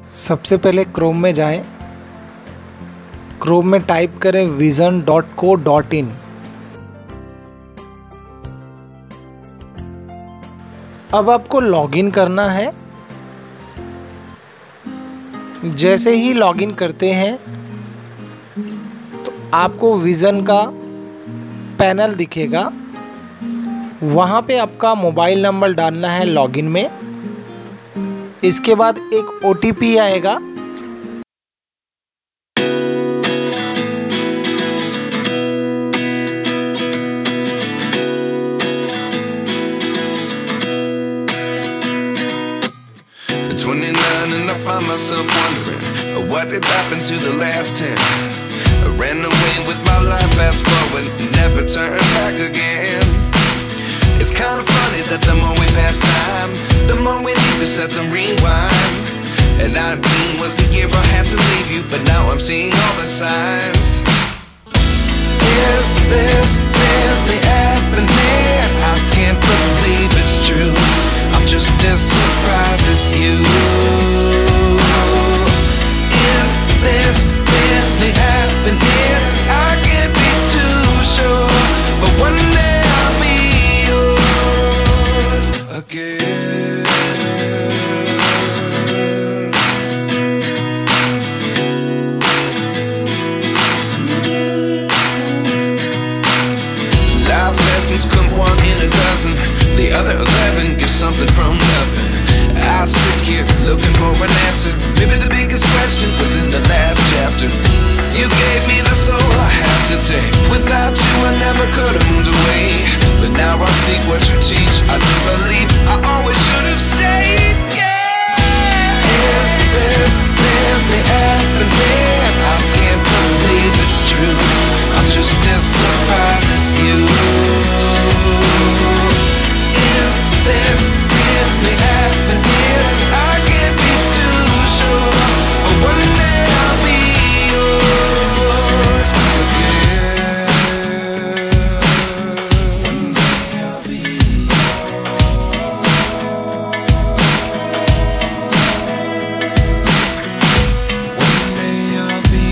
सबसे पहले क्रोम में जाएं। क्रोम में टाइप करें vision.co.in। अब आपको लॉगिन करना है। जैसे ही लॉगिन करते हैं तो आपको विज़न का पैनल दिखेगा। वहाँ पे आपका मोबाइल नंबर डालना है लॉगिन में। इसके बाद एक OTP आएगा। At 29 and I find myself wondering what did happen to the last 10. I ran away with my life, fast forward, never turn back again. It's kind of funny that the more we pass time, the more we need to set the rewind. And 19 was the year I had to leave you, but now I'm seeing all the signs. Is this really happening? I can't believe it's true. I'm just as surprised as you. Is this really happening? I can't be too sure, but one day I'll be yours again. Life lessons come one in a dozen. The other 11 get something from nothing. I sit here looking for an answer. Maybe the biggest question was in the last chapter. You gave me the soul I have today. Without you I never could have moved away. But now I see what you teach. I do believe I always should have stayed. Yeah. Is this really happening? I can't believe it's true. I'm just as surprised as you. Is this really happening? I can't be too sure, but one day I'll be yours again. One day I'll be One day I'll be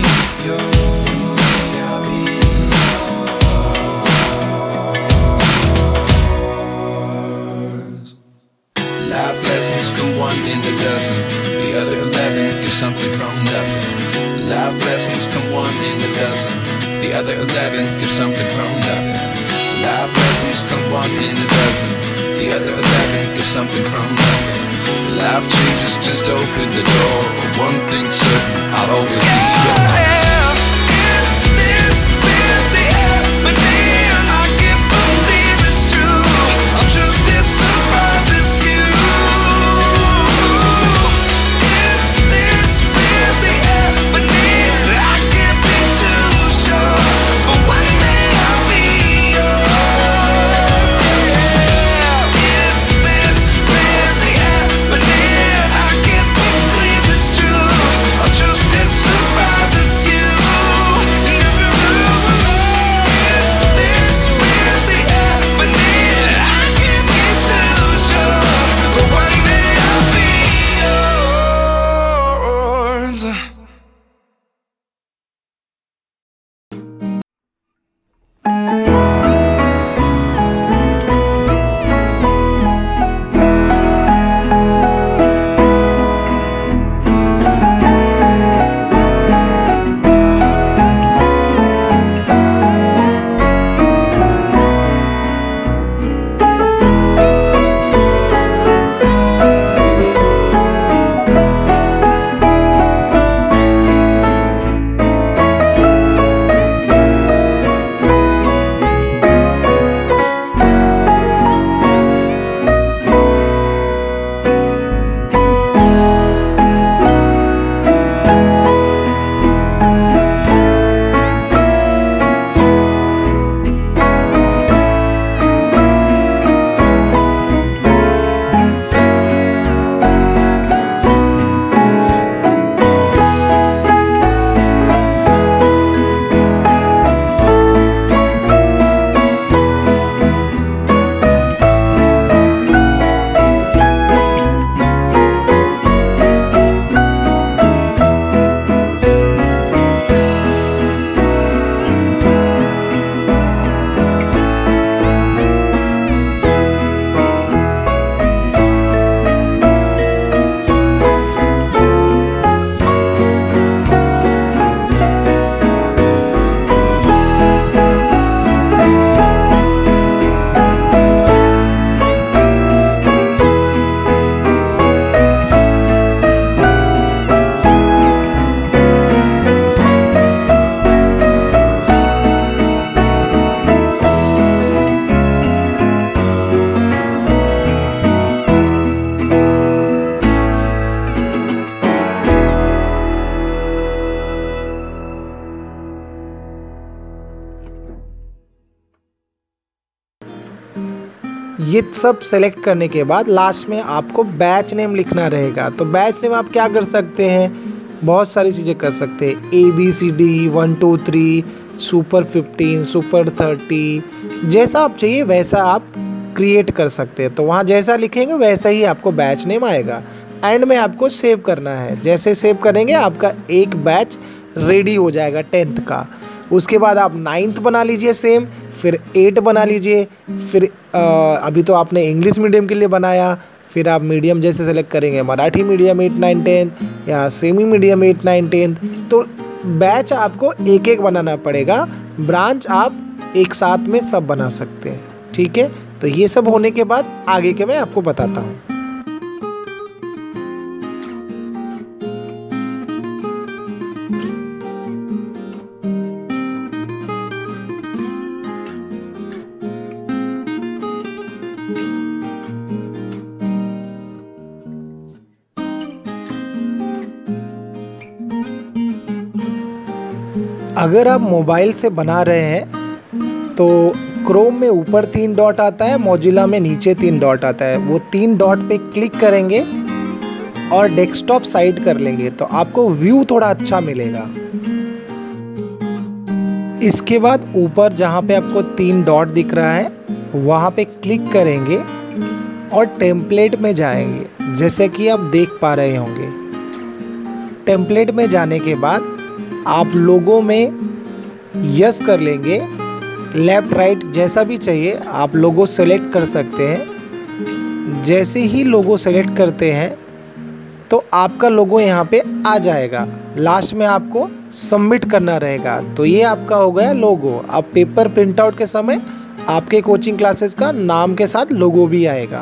yours. Life lessons come one in a dozen. The other 11 get something from nothing. Life lessons come one in a dozen. The other 11 get something from nothing. Life lessons come one in a dozen. The other 11 get something from nothing. Life changes just open the door. One thing's certain, I'll always be yours. Is this really happening? I can't believe it's true. I'm just as surprised as you. Is this really happening? I can't be too sure, but one day I'll be yours. Yeah. Is this really happening? I can't believe it's true. I'm just as surprised. ये सब select करने के बाद last में आपको batch name लिखना रहेगा। तो बैच नेम आप क्या कर सकते हैं, बहुत सारी चीज़ें कर सकते हैं, ABCD 1 2 3 सुपर 15 सुपर 30, जैसा आप चाहिए वैसा आप क्रिएट कर सकते हैं। तो वहाँ जैसा लिखेंगे वैसा ही आपको बैच नेम आएगा। एंड में आपको सेव करना है, जैसे सेव करेंगे आपका एक बैच रेडी हो जाएगा 10th का। उसके बाद आप 9th बना लीजिए सेम, फिर 8 बना लीजिए, फिर अभी तो आपने इंग्लिश मीडियम के लिए बनाया, फिर आप मीडियम जैसे सेलेक्ट करेंगे मराठी मीडियम 8 9 10 या सेमी मीडियम 8 9 10। तो बैच आपको एक एक बनाना पड़ेगा, ब्रांच आप एक साथ में सब बना सकते हैं। ठीक है, तो ये सब होने के बाद आगे के मैं आपको बताता हूँ। अगर आप मोबाइल से बना रहे हैं तो क्रोम में ऊपर 3 डॉट आता है, मोजिला में नीचे 3 डॉट आता है। वो 3 डॉट पे क्लिक करेंगे और डेस्कटॉप साइड कर लेंगे तो आपको व्यू थोड़ा अच्छा मिलेगा। इसके बाद ऊपर जहाँ पे आपको 3 डॉट दिख रहा है वहाँ पे क्लिक करेंगे और टेम्पलेट में जाएंगे, जैसे कि आप देख पा रहे होंगे। टेम्पलेट में जाने के बाद आप लोगों में यस कर लेंगे, लेफ्ट राइट जैसा भी चाहिए आप लोगो सेलेक्ट कर सकते हैं। जैसे ही लोगो सेलेक्ट करते हैं तो आपका लोगो यहाँ पे आ जाएगा। लास्ट में आपको सबमिट करना रहेगा। तो ये आपका हो गया लोगो। अब पेपर प्रिंट आउट के समय आपके कोचिंग क्लासेस का नाम के साथ लोगो भी आएगा।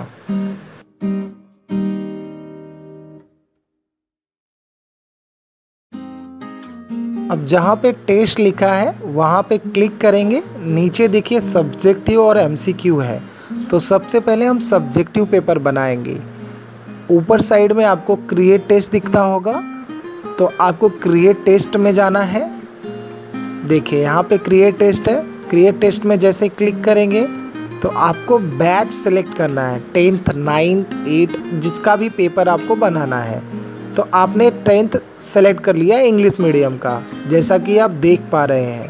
अब जहाँ पे टेस्ट लिखा है वहाँ पे क्लिक करेंगे। नीचे देखिए सब्जेक्टिव और MCQ है, तो सबसे पहले हम सब्जेक्टिव पेपर बनाएंगे। ऊपर साइड में आपको क्रिएट टेस्ट दिखता होगा, तो आपको क्रिएट टेस्ट में जाना है। देखिए यहाँ पे क्रिएट टेस्ट है। क्रिएट टेस्ट में जैसे क्लिक करेंगे तो आपको बैच सेलेक्ट करना है, 10th 9th 8 जिसका भी पेपर आपको बनाना है। तो आपने 10th सेलेक्ट कर लिया इंग्लिश मीडियम का, जैसा कि आप देख पा रहे हैं।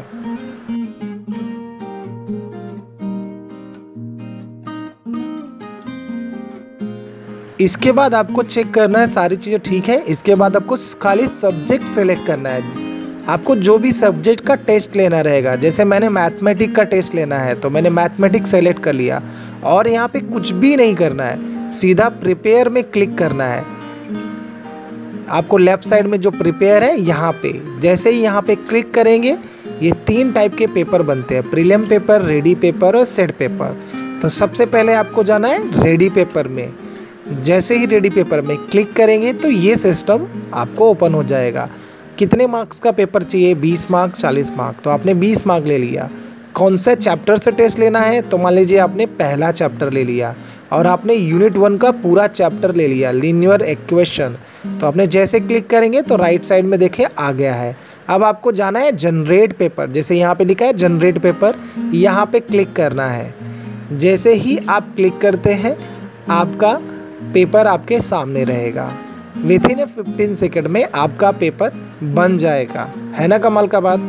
इसके बाद आपको चेक करना है सारी चीज़ें ठीक है। इसके बाद आपको खाली सब्जेक्ट सेलेक्ट करना है। आपको जो भी सब्जेक्ट का टेस्ट लेना रहेगा, जैसे मैंने मैथमेटिक्स का टेस्ट लेना है तो मैंने मैथमेटिक्स सेलेक्ट कर लिया। और यहाँ पे कुछ भी नहीं करना है, सीधा प्रिपेयर में क्लिक करना है। आपको लेफ्ट साइड में जो प्रिपेयर है यहाँ पे, जैसे ही यहाँ पे क्लिक करेंगे ये 3 टाइप के पेपर बनते हैं, प्रीलिम पेपर, रेडी पेपर और सेट पेपर। तो सबसे पहले आपको जाना है रेडी पेपर में। जैसे ही रेडी पेपर में क्लिक करेंगे तो ये सिस्टम आपको ओपन हो जाएगा। कितने मार्क्स का पेपर चाहिए, 20 मार्क 40 मार्क, तो आपने 20 मार्क ले लिया। कौन से चैप्टर से टेस्ट लेना है, तो मान लीजिए आपने पहला चैप्टर ले लिया और आपने यूनिट 1 का पूरा चैप्टर ले लिया, लीनियर इक्वेशन। तो आपने जैसे क्लिक करेंगे तो राइट साइड में देखिए आ गया है। अब आपको जाना है जनरेट पेपर, जैसे यहाँ पे लिखा है जनरेट पेपर, यहाँ पे क्लिक करना है। जैसे ही आप क्लिक करते हैं आपका पेपर आपके सामने रहेगा। विथिन 15 सेकेंड में आपका पेपर बन जाएगा। है ना कमाल का बात।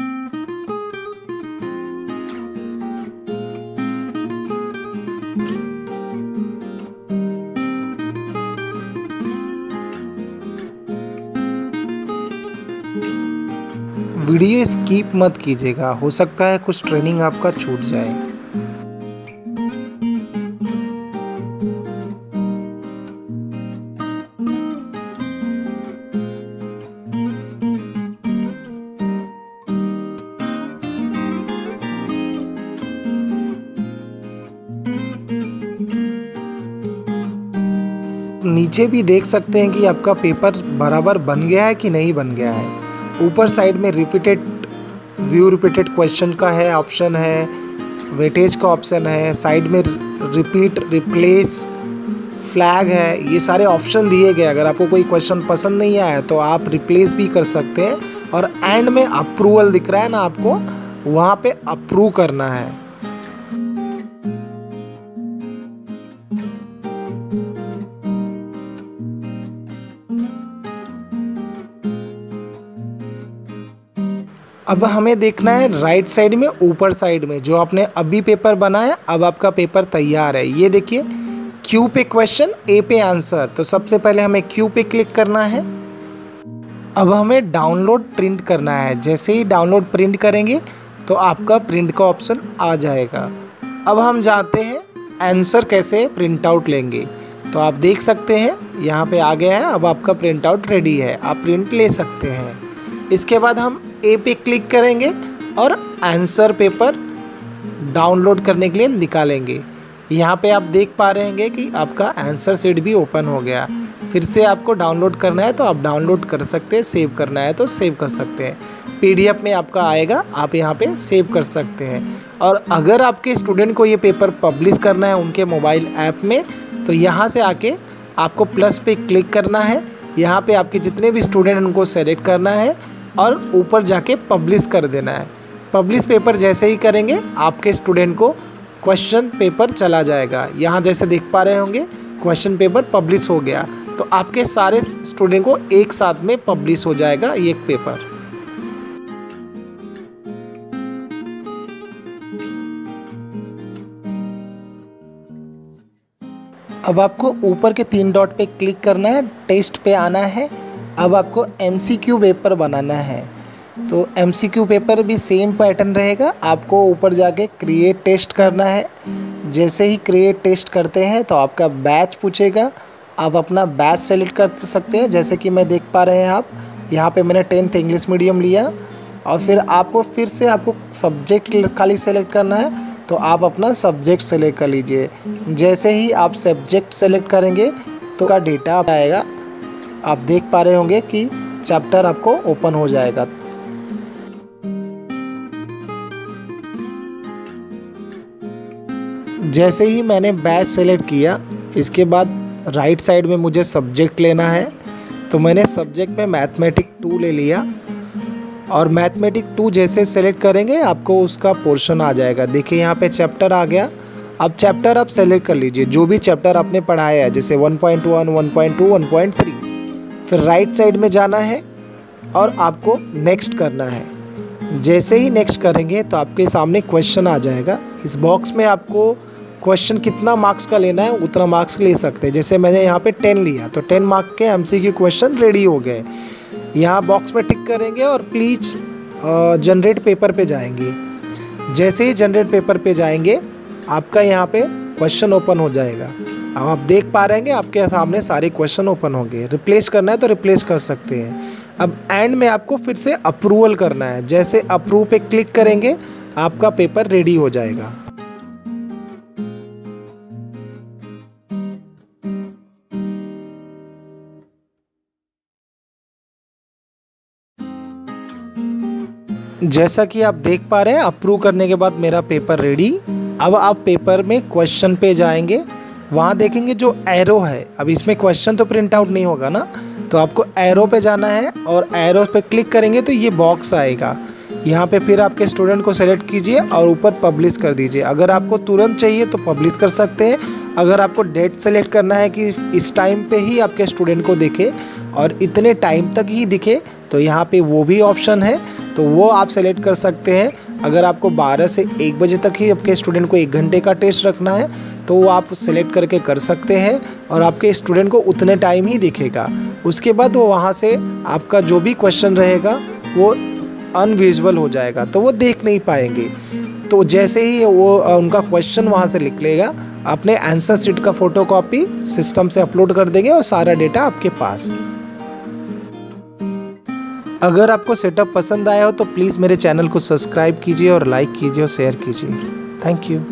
वीडियो स्किप मत कीजिएगा, हो सकता है कुछ ट्रेनिंग आपका छूट जाए। नीचे भी देख सकते हैं कि आपका पेपर बराबर बन गया है कि नहीं बन गया है। ऊपर साइड में रिपीटेड व्यू रिपीटेड क्वेश्चन का है ऑप्शन है, वेटेज का ऑप्शन है, साइड में रिपीट रिप्लेस फ्लैग है। ये सारे ऑप्शन दिए गए। अगर आपको कोई क्वेश्चन पसंद नहीं आया तो आप रिप्लेस भी कर सकते हैं। और एंड में अप्रूवल दिख रहा है ना, आपको वहाँ पे अप्रूव करना है। अब हमें देखना है राइट साइड में, ऊपर साइड में जो आपने अभी पेपर बनाया, अब आपका पेपर तैयार है। ये देखिए, क्यू पे क्वेश्चन, ए पे आंसर। तो सबसे पहले हमें क्यू पे क्लिक करना है। अब हमें डाउनलोड प्रिंट करना है। जैसे ही डाउनलोड प्रिंट करेंगे तो आपका प्रिंट का ऑप्शन आ जाएगा। अब हम जानते हैं आंसर कैसे प्रिंट आउट लेंगे। तो आप देख सकते हैं यहाँ पे आ गया है। अब आपका प्रिंट आउट रेडी है, आप प्रिंट ले सकते हैं। इसके बाद हम ए पे क्लिक करेंगे और आंसर पेपर डाउनलोड करने के लिए निकालेंगे। यहाँ पे आप देख पा रहे हैं कि आपका आंसर शीट भी ओपन हो गया। फिर से आपको डाउनलोड करना है तो आप डाउनलोड कर सकते हैं, सेव करना है तो सेव कर सकते हैं। PDF में आपका आएगा, आप यहाँ पे सेव कर सकते हैं। और अगर आपके स्टूडेंट को ये पेपर पब्लिश करना है उनके मोबाइल ऐप में, तो यहाँ से आके आपको प्लस पे क्लिक करना है। यहाँ पे आपके जितने भी स्टूडेंट उनको सेलेक्ट करना है और ऊपर जाके पब्लिश कर देना है। पब्लिश पेपर जैसे ही करेंगे आपके स्टूडेंट को क्वेश्चन पेपर चला जाएगा। यहाँ जैसे देख पा रहे होंगे क्वेश्चन पेपर पब्लिश हो गया। तो आपके सारे स्टूडेंट को एक साथ में पब्लिश हो जाएगा ये पेपर। अब आपको ऊपर के 3 डॉट पे क्लिक करना है, टेस्ट पे आना है। अब आपको MCQ पेपर बनाना है। तो MCQ पेपर भी सेम पैटर्न रहेगा। आपको ऊपर जाके क्रिएट टेस्ट करना है। जैसे ही क्रिएट टेस्ट करते हैं तो आपका बैच पूछेगा। आप अपना बैच सेलेक्ट कर सकते हैं। जैसे कि मैं देख पा रहे हैं आप यहाँ पे मैंने 10th इंग्लिश मीडियम लिया। और फिर से आपको सब्जेक्ट खाली सेलेक्ट करना है। तो आप अपना सब्जेक्ट सेलेक्ट कर लीजिए। जैसे ही आप सब्जेक्ट सेलेक्ट करेंगे तो का डेटा आएगा। आप देख पा रहे होंगे कि चैप्टर आपको ओपन हो जाएगा। जैसे ही मैंने बैच सेलेक्ट किया, इसके बाद राइट साइड में मुझे सब्जेक्ट लेना है। तो मैंने सब्जेक्ट में मैथमेटिक्स 2 ले लिया। और मैथमेटिक्स 2 जैसे सेलेक्ट करेंगे आपको उसका पोर्शन आ जाएगा। देखिए यहाँ पे चैप्टर आ गया। अब चैप्टर आप सेलेक्ट कर लीजिए, जो भी चैप्टर आपने पढ़ाया है, जैसे 1.1, 1.2, 1.3। फिर राइट साइड में जाना है और आपको नेक्स्ट करना है। जैसे ही नेक्स्ट करेंगे तो आपके सामने क्वेश्चन आ जाएगा। इस बॉक्स में आपको क्वेश्चन कितना मार्क्स का लेना है उतना मार्क्स ले सकते हैं। जैसे मैंने यहाँ पे 10 लिया तो 10 मार्क के MCQ क्वेश्चन रेडी हो गए। यहाँ बॉक्स में टिक करेंगे और प्लीज़ जनरेट पेपर पे जाएंगे। जैसे ही जनरेट पेपर पे जाएंगे आपका यहाँ पे क्वेश्चन ओपन हो जाएगा। अब आप देख पा रहे हैं आपके सामने सारे क्वेश्चन ओपन हो गए। रिप्लेस करना है तो रिप्लेस कर सकते हैं। अब एंड में आपको फिर से अप्रूवल करना है। जैसे अप्रूव पे क्लिक करेंगे आपका पेपर रेडी हो जाएगा। जैसा कि आप देख पा रहे हैं अप्रूव करने के बाद मेरा पेपर रेडी। अब आप पेपर में क्वेश्चन पे जाएंगे, वहाँ देखेंगे जो एरो है। अब इसमें क्वेश्चन तो प्रिंट आउट नहीं होगा ना, तो आपको एरो पे जाना है और एरो पे क्लिक करेंगे तो ये बॉक्स आएगा। यहाँ पे फिर आपके स्टूडेंट को सेलेक्ट कीजिए और ऊपर पब्लिश कर दीजिए। अगर आपको तुरंत चाहिए तो पब्लिश कर सकते हैं। अगर आपको डेट सेलेक्ट करना है कि इस टाइम पे ही आपके स्टूडेंट को दिखे और इतने टाइम तक ही दिखे, तो यहाँ पे वो भी ऑप्शन है, तो वो आप सेलेक्ट कर सकते हैं। अगर आपको 12 से 1 बजे तक ही आपके स्टूडेंट को 1 घंटे का टेस्ट रखना है तो वो आप सेलेक्ट करके कर सकते हैं और आपके स्टूडेंट को उतने टाइम ही दिखेगा। उसके बाद वो वहाँ से आपका जो भी क्वेश्चन रहेगा वो अनविजुअल हो जाएगा, तो वो देख नहीं पाएंगे। तो जैसे ही वो उनका क्वेश्चन वहाँ से लिख लेगा, अपने आंसर शीट का फोटोकॉपी सिस्टम से अपलोड कर देंगे और सारा डेटा आपके पास। अगर आपको सेटअप पसंद आया हो तो प्लीज़ मेरे चैनल को सब्सक्राइब कीजिए और लाइक कीजिए और शेयर कीजिए। Thank you.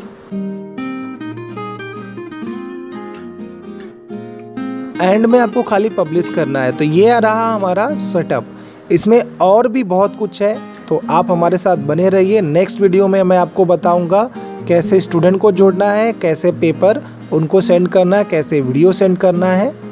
एंड में आपको खाली पब्लिश करना है। तो ये रहा हमारा सेटअप। इसमें और भी बहुत कुछ है, तो आप हमारे साथ बने रहिए। नेक्स्ट वीडियो में मैं आपको बताऊंगा कैसे स्टूडेंट को जोड़ना है, कैसे पेपर उनको सेंड करना है, कैसे वीडियो सेंड करना है।